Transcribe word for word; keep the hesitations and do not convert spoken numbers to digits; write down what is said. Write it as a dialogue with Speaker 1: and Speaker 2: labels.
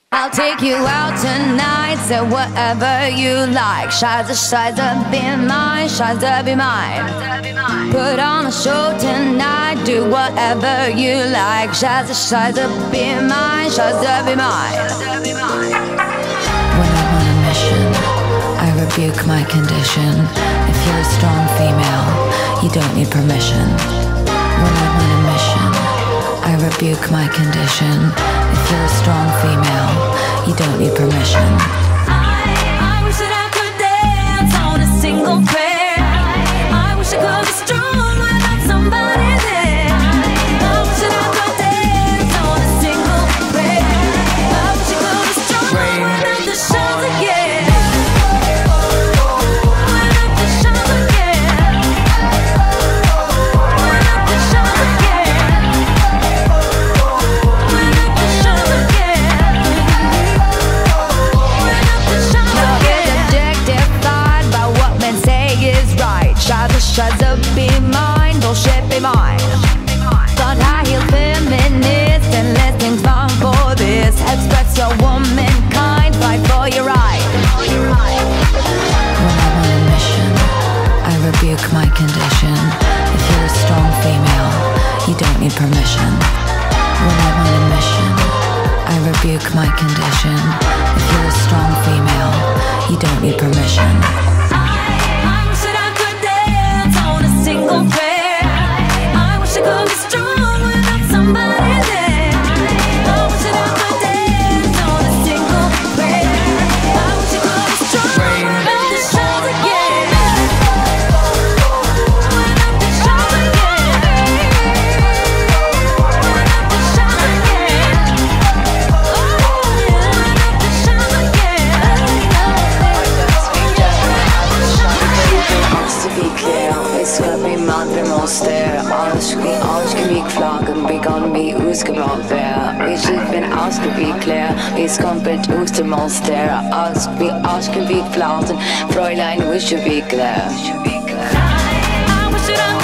Speaker 1: I'll take you out tonight, say whatever you like. Scheiße, Scheiße, be mine, Scheiße, be mine. Put on a show tonight, do whatever you like. Scheiße, Scheiße, be mine, Scheiße, be mine.
Speaker 2: When I'm on a mission, I rebuke my condition. If you're a strong female, you don't need permission. When I'm on a mission, I rebuke my condition. If you're a strong female, you don't need permission.
Speaker 3: I, I wish that I could dance on a single prayer. I wish I could be strong without somebody there. I wish that I could dance on a single prayer. I wish I could be strong without the shots again. Without the shots again. Without the shots again. Without the shots again.
Speaker 1: Scheiße, be mine, bullshit, be mine. Got high heel feminist and listings fun for this. Express your womankind, fight for your right.
Speaker 2: When I'm on a mission, I rebuke my condition. If you're a strong female, you don't need permission. When I'm on a mission, I rebuke my condition. If you're a strong female, you don't need permission.
Speaker 3: Single prayer. I wish I could be strong without somebody there. I wish that I could dance on a single prayer. I wish I could be strong without the shots again. Without the shots again. Without the shots again. Without the shots again.
Speaker 4: To be clear, it's gonna be madre monster. Alles wie ausgewickflagen, begann wie ausgebaut wär. Ich bin ausgewickler, es kommt mit aus dem Monster. Alles wie ausgewickflagen, Fräulein, wisch you be clear.
Speaker 3: I wish that I